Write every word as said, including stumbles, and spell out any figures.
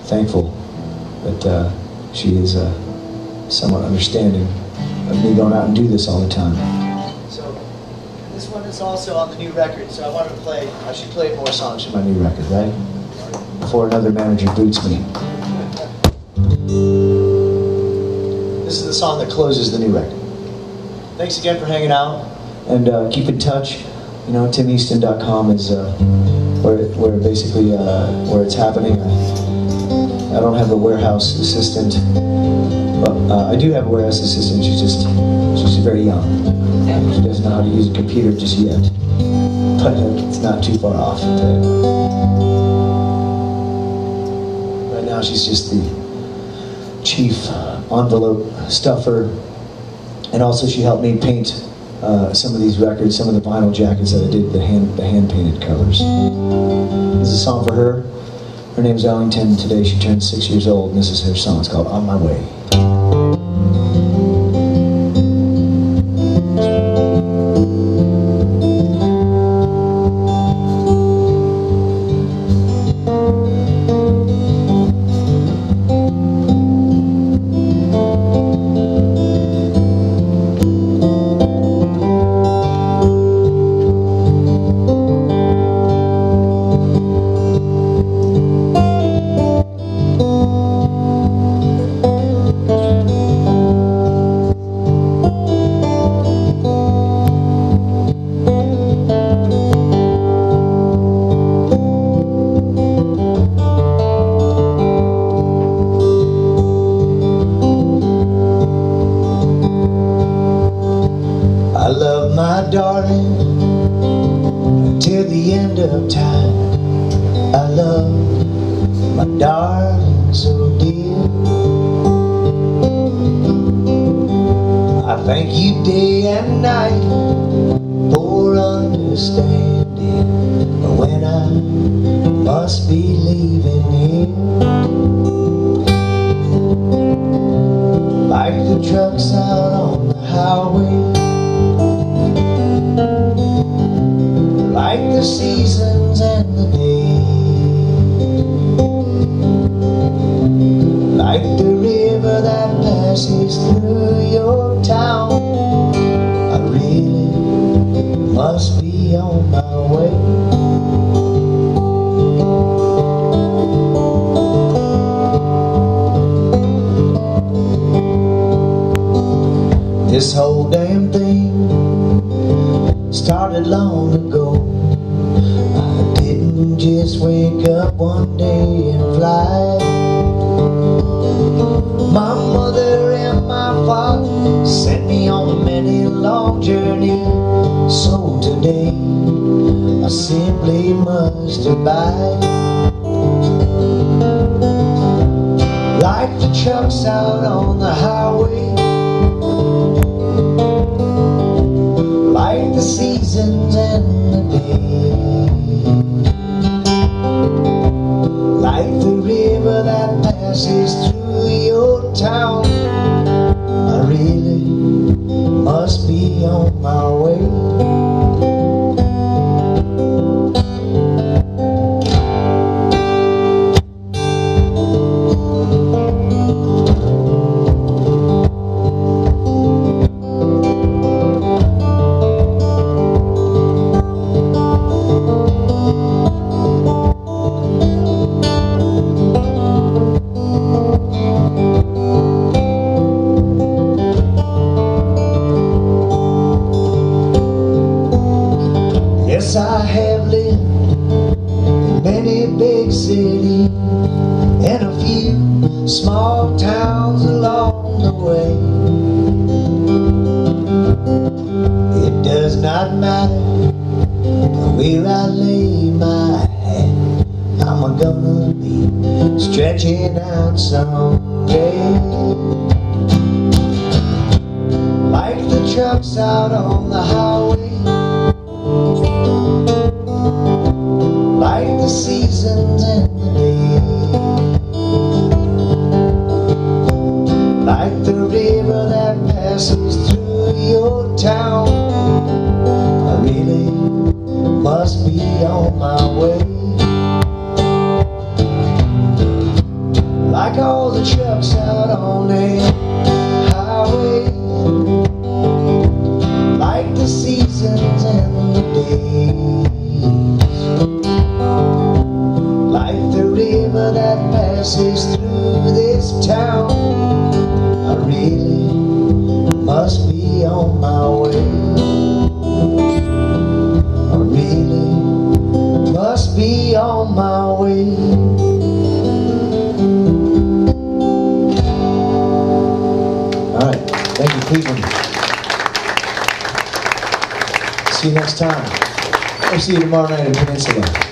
thankful that uh, she is uh, somewhat understanding of me going out and do this all the time. So this one is also on the new record, so I wanted to play, I should play more songs from My new record, right? Before another manager boots me. This is the song that closes the new record. Thanks again for hanging out, and uh, keep in touch. You know, tim easton dot com is uh, where, where basically uh, where it's happening. I, I don't have a warehouse assistant, but uh, I do have a warehouse assistant. She's just she's very young. She doesn't know how to use a computer just yet, but uh, it's not too far off. Right now, she's just the chief envelope stuffer, and also she helped me paint uh, some of these records, some of the vinyl jackets that I did, the hand the hand painted covers. This is a song for her. Her name's Ellington. Today she turned six years old, and this is her song. It's called On My Way. I love my darling till the end of time. I love my darling so dear. I thank you day and night for understanding when I must be leaving here. Like the trucks out on the highway, like the seasons and the days, like the river that passes through your town. I really must be on my way. This whole damn thing started long ago. I didn't just wake up one day and fly. My mother and my father sent me on many long journeys. So today I simply must abide. Like the trucks out on the highway, like the seasons and the days, like the river that passes through your town. I really must be on my way. Yes, I have lived in many big cities and a few small towns along the way. It does not matter where I lay my hat, I'm gonna be stretching out someday. Like the trucks out on the highway, like the seasons and the days, like the river that passes through your town. I really must be on my way. all the trucks out on the highway, like the seasons and the days, like the river that passes through this town. I really must be on my way. I really must be on my way. All right, thank you, Cleveland. See you next time. I'll see you tomorrow night in Peninsula.